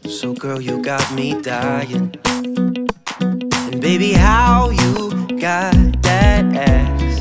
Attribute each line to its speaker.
Speaker 1: So girl, you got me dying. And baby, how you got that ass?